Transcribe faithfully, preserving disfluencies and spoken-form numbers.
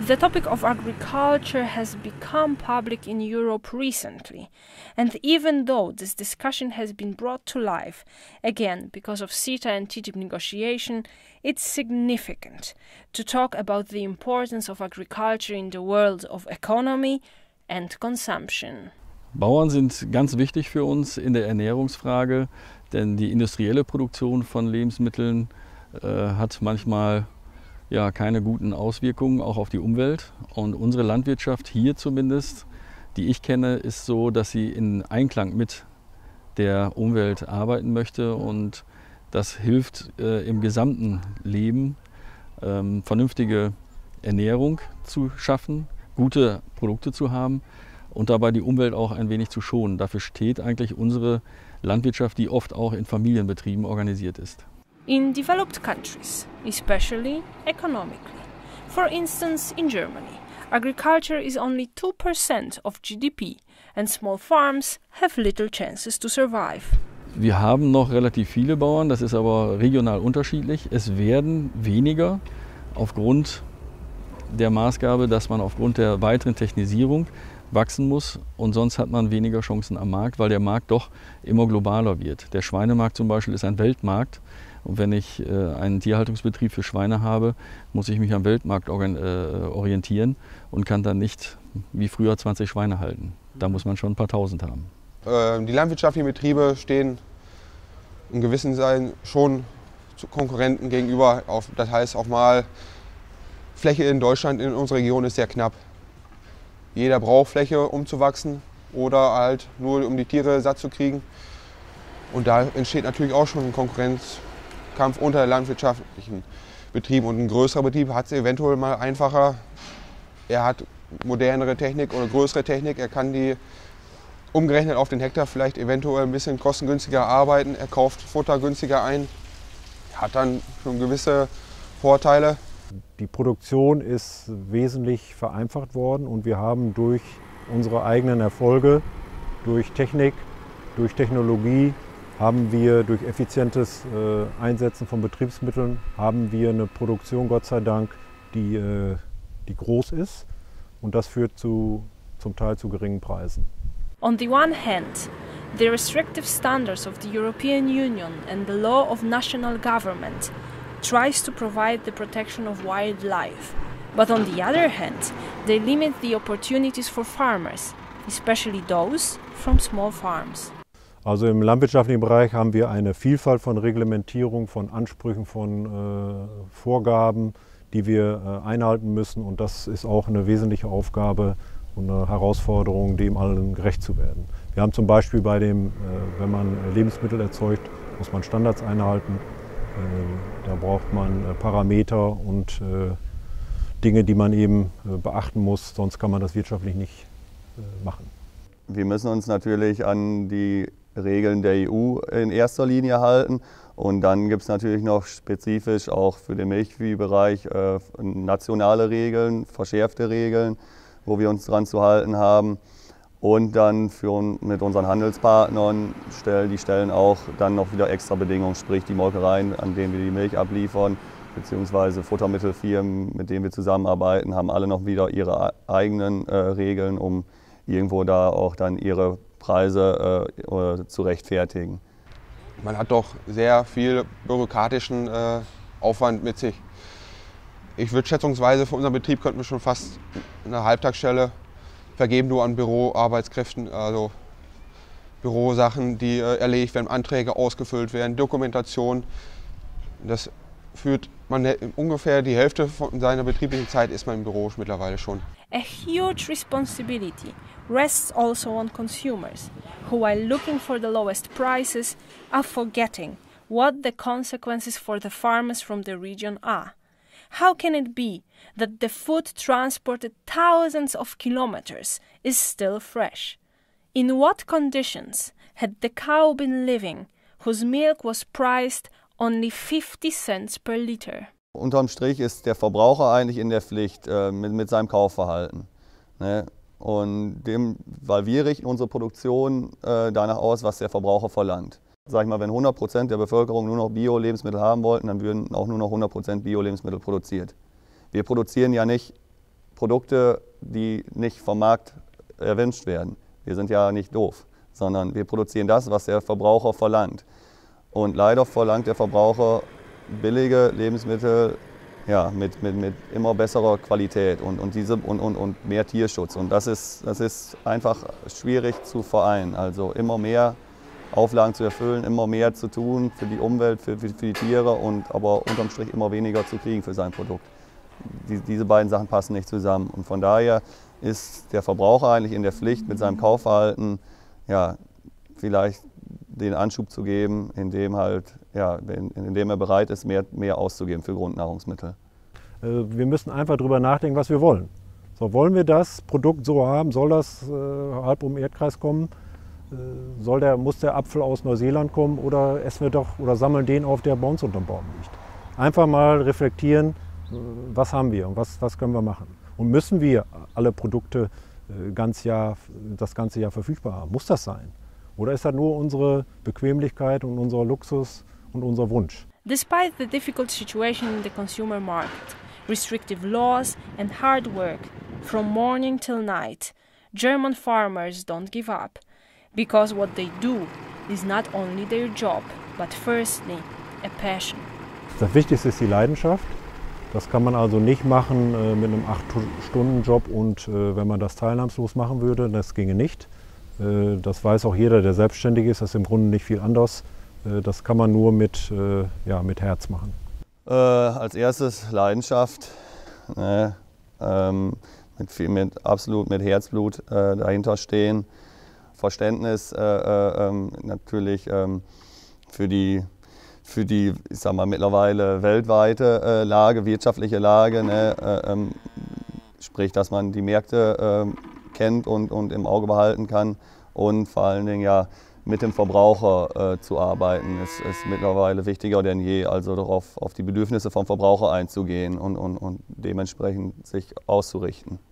The topic of agriculture has become public in Europe recently, and even though this discussion has been brought to life, again because of CETA and T T I P negotiation, it's significant to talk about the importance of agriculture in the world of economy and consumption. Bauern sind ganz wichtig für uns in der Ernährungsfrage, denn die industrielle Produktion von Lebensmitteln äh, hat manchmal ja keine guten Auswirkungen auch auf die Umwelt. Und unsere Landwirtschaft hier zumindest, die ich kenne, ist so, dass sie in Einklang mit der Umwelt arbeiten möchte, und das hilft äh, im gesamten Leben, ähm, vernünftige Ernährung zu schaffen, gute Produkte zu haben und dabei die Umwelt auch ein wenig zu schonen. Dafür steht eigentlich unsere Landwirtschaft, die oft auch in Familienbetrieben organisiert ist. In developed countries, especially economically. For instance, in Germany, agriculture is only two percent of G D P and small farms have little chances to survive. Wir haben noch relativ viele Bauern, das ist aber regional unterschiedlich. Es werden weniger aufgrund der Maßgabe, dass man aufgrund der weiteren Technisierung wachsen muss, und sonst hat man weniger Chancen am Markt, weil der Markt doch immer globaler wird. Der Schweinemarkt zum Beispiel ist ein Weltmarkt. Und wenn ich äh, einen Tierhaltungsbetrieb für Schweine habe, muss ich mich am Weltmarkt orientieren und kann dann nicht wie früher zwanzig Schweine halten. Da muss man schon ein paar Tausend haben. Äh, die landwirtschaftlichen Betriebe stehen in gewissen Sein schon zu Konkurrenten gegenüber. Auf, das heißt auch mal, Fläche in Deutschland, in unserer Region ist sehr knapp. Jeder braucht Fläche, um zu wachsen oder halt nur um die Tiere satt zu kriegen. Und da entsteht natürlich auch schon ein Konkurrenzkampf unter landwirtschaftlichen Betrieben. Und ein größerer Betrieb hat es eventuell mal einfacher. Er hat modernere Technik oder größere Technik. Er kann die umgerechnet auf den Hektar vielleicht eventuell ein bisschen kostengünstiger arbeiten. Er kauft Futter günstiger ein, hat dann schon gewisse Vorteile. Die Produktion ist wesentlich vereinfacht worden, und wir haben durch unsere eigenen Erfolge, durch Technik, durch Technologie, haben wir durch effizientes äh, Einsetzen von Betriebsmitteln, haben wir eine Produktion, Gott sei Dank, die, äh, die groß ist, und das führt zu, zum Teil zu geringen Preisen. On the one hand, the restrictive standards of the European Union and the law of national government tries to provide the protection of wildlife, but on the other hand, they limit the opportunities for farmers, especially those from small farms. Also im landwirtschaftlichen Bereich haben wir eine Vielfalt von Reglementierung, von Ansprüchen, von äh, Vorgaben, die wir äh, einhalten müssen, und das ist auch eine wesentliche Aufgabe und eine Herausforderung, dem allen gerecht zu werden. Wir haben zum Beispiel bei dem, äh, wenn man Lebensmittel erzeugt, muss man Standards einhalten. Da braucht man Parameter und äh, Dinge, die man eben äh, beachten muss, sonst kann man das wirtschaftlich nicht äh, machen. Wir müssen uns natürlich an die Regeln der E U in erster Linie halten, und dann gibt es natürlich noch spezifisch auch für den Milchviehbereich äh, nationale Regeln, verschärfte Regeln, wo wir uns dran zu halten haben. Und dann für, mit unseren Handelspartnern, stellen, die stellen auch dann noch wieder extra Bedingungen, sprich die Molkereien, an denen wir die Milch abliefern, beziehungsweise Futtermittelfirmen, mit denen wir zusammenarbeiten, haben alle noch wieder ihre eigenen äh, Regeln, um irgendwo da auch dann ihre Preise äh, zu rechtfertigen. Man hat doch sehr viel bürokratischen äh, Aufwand mit sich. Ich würde schätzungsweise für unseren Betrieb könnten wir schon fast eine Halbtagsstelle vergeben nur an Büroarbeitskräften, also Bürosachen, die äh, erledigt werden, Anträge ausgefüllt werden, Dokumentation. Das führt man ungefähr die Hälfte von seiner betrieblichen Zeit ist man im Büro mittlerweile schon. A huge responsibility rests also on consumers, who while looking for the lowest prices are forgetting what the consequences for the farmers from the region are. How can it be that the food transported thousands of kilometers is still fresh? In what conditions had the cow been living, whose milk was priced only fifty cents per liter? Unterm Strich ist der Verbraucher eigentlich in der Pflicht äh, mit, mit seinem Kaufverhalten. Ne? Und dem, weil wir richten unsere Produktion äh, danach aus, was der Verbraucher verlangt. Sag ich mal, wenn hundert Prozent der Bevölkerung nur noch Bio-Lebensmittel haben wollten, dann würden auch nur noch hundert Prozent Bio-Lebensmittel produziert. Wir produzieren ja nicht Produkte, die nicht vom Markt erwünscht werden. Wir sind ja nicht doof, sondern wir produzieren das, was der Verbraucher verlangt. Und leider verlangt der Verbraucher billige Lebensmittel, ja, mit, mit, mit immer besserer Qualität und, und, diese, und, und, und mehr Tierschutz. Und das ist, das ist einfach schwierig zu vereinen. Also immer mehr Auflagen zu erfüllen, immer mehr zu tun für die Umwelt, für, für, für die Tiere, und aber unterm Strich immer weniger zu kriegen für sein Produkt. Die, diese beiden Sachen passen nicht zusammen. Und von daher ist der Verbraucher eigentlich in der Pflicht, mit seinem Kaufverhalten ja, vielleicht den Anschub zu geben, indem, halt, ja, indem er bereit ist, mehr, mehr auszugeben für Grundnahrungsmittel. Wir müssen einfach darüber nachdenken, was wir wollen. So, wollen wir das Produkt so haben? Soll das äh, halb um den Erdkreis kommen? Äh, soll der, muss der Apfel aus Neuseeland kommen, oder essen wir doch oder sammeln den auf, der bei uns unterm Baum liegt? Einfach mal reflektieren, äh, was haben wir und was, was können wir machen? Und müssen wir alle Produkte äh, ganz Jahr, das ganze Jahr verfügbar haben? Muss das sein? Oder ist das nur unsere Bequemlichkeit und unser Luxus und unser Wunsch? Despite the difficult situation in the consumer market, restrictive laws and hard work from morning till night, German farmers don't give up, because what they do is not only their job, but firstly a passion. Das Wichtigste ist die Leidenschaft. Das kann man also nicht machen äh, mit einem acht Stunden Job, und äh, wenn man das teilnahmslos machen würde, das ginge nicht. Das weiß auch jeder, der selbstständig ist. Das ist im Grunde nicht viel anders. Das kann man nur mit, ja, mit Herz machen. Äh, als erstes Leidenschaft, ne? ähm, mit, viel, mit absolut mit Herzblut äh, dahinter stehen. Verständnis äh, äh, natürlich ähm, für die, für die, ich sag mal, mittlerweile weltweite äh, Lage, wirtschaftliche Lage. Ne? Äh, ähm, sprich, dass man die Märkte äh, kennt und, und im Auge behalten kann, und vor allen Dingen ja mit dem Verbraucher äh, zu arbeiten, ist, ist mittlerweile wichtiger denn je, also darauf auf die Bedürfnisse vom Verbraucher einzugehen und, und, und dementsprechend sich auszurichten.